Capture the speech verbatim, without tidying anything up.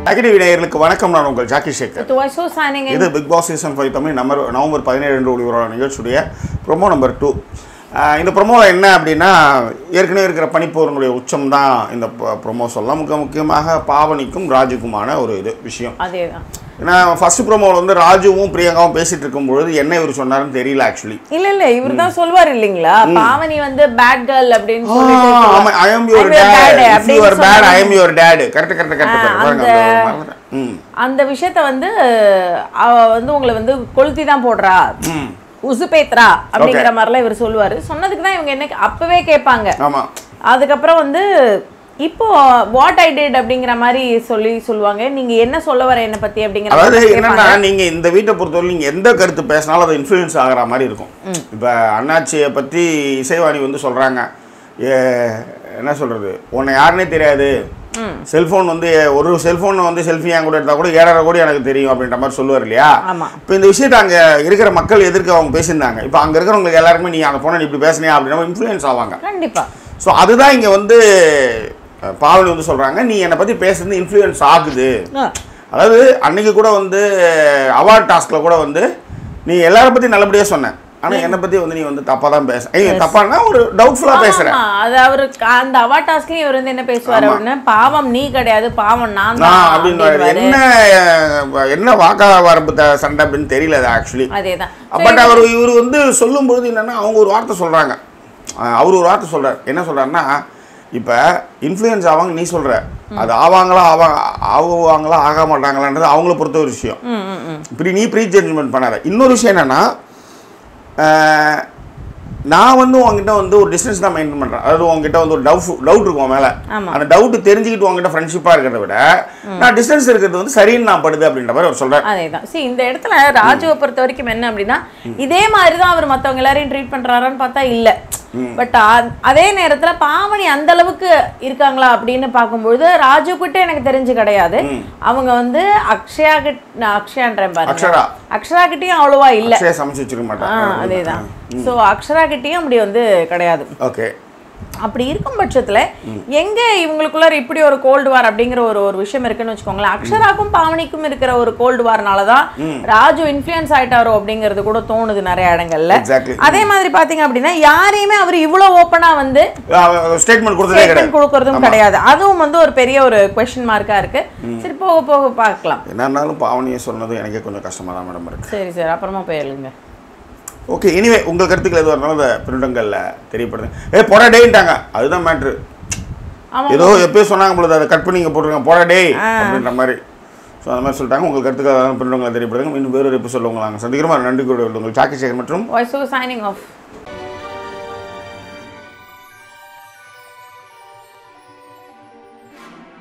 அகிடிவி நேயர்களுக்கு வணக்கம். நான் உங்கள் ஜாக்கி சேகர். இது Big Boss season five Tamil number November பதினேழு அன்று ஒளிபரப்பான நிகழ்ச்சியுடைய ப்ரொமோ நம்பர் டூ. இந்த ப்ரொமோவில் என்ன அப்படின்னா, ஏற்கனவே இருக்கிற பனிப்போரனுடைய உச்சம் தான் இந்த ப்ரொமோ சொல்லலாம். முக்கிய முக்கியமாக பாவனிக்கும் ராஜுக்குமான ஒரு இது விஷயம். அதே தான். ஏன்னா ஃபர்ஸ்ட் ப்ரோமோவில் வந்து ராஜுவும் பிரியங்காவும் பேசிட்டு இருக்கும்பொழுது என்ன இவர் சொன்னாருன்னு தெரியல. ஆக்சுவலி இல்ல இல்ல இவர் தான் சொல்வார் இல்லீங்களா, பாவனி வந்து பேட் கேர்ள் அப்படின்னு சொல்லிட்டு I am your dad, if you are bad I am your dad. Correct correct correct. அந்த விஷயத்தை வந்து அவ வந்து உங்களை வந்து கொளுத்தி தான் போடுறா, உசுபேத்ரா அப்படிங்கிற மாதிரிலாம் இவர் சொல்லுவாரு. சொன்னதுக்கு தான் இவங்க என்ன அப்பவே கேட்பாங்க. அதுக்கப்புறம் வந்து இப்போ வாட் ஐ டிட் அப்படிங்கிற மாதிரி சொல்லி சொல்லுவாங்க. நீங்க என்ன சொல்ல வர என்ன பத்தி அப்படிங்கிற அதாவது என்னன்னா, நீங்க இந்த வீட்டை பொறுத்தவரை நீங்க எந்த கருத்து பேசினாலும் அது இன்ஃப்ளூயன்ஸ் ஆகிற மாதிரி இருக்கும். இப்போ அண்ணாச்சியை பத்தி இசைவாணி வந்து சொல்றாங்க, என்ன சொல்றது, உன்னை யாருன்னே தெரியாது, செல்போன் வந்து ஒரு செல்போன் வந்து செல்ஃபி என் கூட எடுத்தா கூட ஏழரை கோடி எனக்கு தெரியும் அப்படின்ற மாதிரி சொல்லுவார் இல்லையா. இப்போ இந்த விஷயத்தை அங்கே இருக்கிற மக்கள் எதிர்க்க அவங்க பேசியிருந்தாங்க. இப்போ அங்கே இருக்கிறவங்களுக்கு எல்லாருக்குமே நீ அந்த போன இப்படி பேசினியா அப்படின்ற இன்ஃப்ளூயன்ஸ் ஆவாங்க கண்டிப்பா. ஸோ அதுதான் இங்கே வந்து பாவனி வந்து சொல்றாங்க, நீ என்னை பத்தி பேசுறது இன்ஃப்ளூயன்ஸ் ஆகுது. அதாவது அன்னைக்கு கூட வந்து அவார்ட் டாஸ்க்ல கூட வந்து நீ எல்லாரும் பத்தி நல்லபடியா சொன்ன, ஆனா என்ன பத்தி வந்து நீ வந்து தப்பா தான் பேச, தப்பானா ஒரு டவுட்ஃபுல்லா பேசுற. அது அவரு அந்த அவார்ட் டாஸ்க்லயும் இவர் வந்து என்ன பேசுவாரு அப்படின்னா, பாவம் நீ கிடையாது பாவம் நான் தான் அப்படின்னு. என்ன என்ன வாக்கா வரப்பு சண்டை அப்படின்னு தெரியல அது ஆக்சுவலி. அதேதான். பட் அவர் இவர் வந்து சொல்லும்போது என்னன்னா, அவங்க ஒரு வார்த்தை சொல்றாங்க, அவர் ஒரு வார்த்தை சொல்றாரு. என்ன சொல்றாருன்னா, இப்போ இன்ஃப்ளூயன்ஸ் ஆவாங்க நீ சொல்கிற, அது ஆவாங்களா ஆவாங்க ஆகுவாங்களா ஆக மாட்டாங்களான்றது அவங்கள பொறுத்த ஒரு விஷயம். இப்படி நீ ப்ரீ ஜட்ஜ்மெண்ட் பண்ணாத. இன்னொரு விஷயம் என்னென்னா, நான் வந்து உங்ககிட்ட வந்து ஒரு டிஸ்டன்ஸ் தான் மெயின்டைன் பண்ணுறேன். அதாவது உங்ககிட்ட வந்து ஒரு டவுட் டவுட் இருக்கும் மேலே, அந்த டவுட் தெரிஞ்சுக்கிட்டு உங்ககிட்ட ஃப்ரெண்ட்ஷிப்பாக இருக்கிறத விட நான் டிஸ்டன்ஸ் இருக்கிறது வந்து சரின்னு நான் படுது அப்படின்ற மாதிரி அவர் சொல்கிறார். அதே தான். சரி, இந்த இடத்துல ராஜுவை பொறுத்த வரைக்கும் என்ன அப்படின்னா, இதே மாதிரி தான் அவர் மற்றவங்க எல்லாரையும் ட்ரீட் பண்ணுறாரான்னு பார்த்தா இல்லை. பட் அதே நேரத்துல பாவனி அந்த அளவுக்கு இருக்காங்களா அப்படின்னு பார்க்கும்போது ராஜு கிட்ட எனக்கு தெரிஞ்சு கிடையாது. அவங்க வந்து அக்ஷயா கிட்ட அக்ஷயான்ற பாருங்க அக்ஷரா கிட்டயும் அவ்வளவா இல்ல, சமைச்சு வச்சிருக்க மாட்டாங்க. அதேதான். சோ அக்ஷரா கிட்டயும் அப்படி வந்து கிடையாது. ஓகே. அப்படி இருக்கும் பட்சத்துல எங்க இவங்களுக்குள்ள இப்படி ஒரு கோல்டு வார் அப்படிங்கிற ஒரு ஒரு விஷயம் இருக்குன்னு வச்சுக்கோங்களேன். அக்ஷராக்கும் பாவனிக்கும் இருக்கிற ஒரு கோல்டு வார்னாலதான் ராஜு இன்ஃப்ளூயன்ஸ் ஆயிட்டாரோ அப்படிங்கிறது கூட தோணுது நிறைய இடங்கள்ல. அதே மாதிரி பாத்தீங்க அப்படின்னா, யாரையுமே அவர் இவ்வளவு ஓப்பனா வந்து ஸ்டேட்மெண்ட் கொடுக்கறதும் கிடையாது. அதுவும் வந்து ஒரு பெரிய ஒரு கொஸ்டின் மார்க்கா இருக்கு. சரி, போக போக பார்க்கலாம். என்னன்னாலும் பாவனியை சொன்னது எனக்கே கொஞ்சம் கஷ்டமா தான் மேடம் இருக்கு. சரி சரி, அப்புறமா போயிருங்க. ஓகே, எனிவே உங்கள் கருத்துக்கள் எதுவாக இருந்தாலும் அதை பின்னடங்களில் தெரியப்படுது. ஏ போடா டேன்ட்டாங்க, அதுதான் மேட்ரு. ஏதோ எப்பயும் சொன்னாங்க பொழுது அதை கட் பண்ணி இங்கே போட்டுருங்க போடா டே அப்படின்ற மாதிரி. ஸோ அந்த மாதிரி சொல்லிட்டாங்க. உங்கள் கருத்துக்கள் பின்னடங்களை தெரியப்படுதுங்க. இன்னும் வேறு எபிசோட உங்களை நாங்கள் சந்திக்கிறோம். நன்றி கூட உங்கள் ஜாக்கி சேகர் மற்றும் சைனிங் ஆஃப்.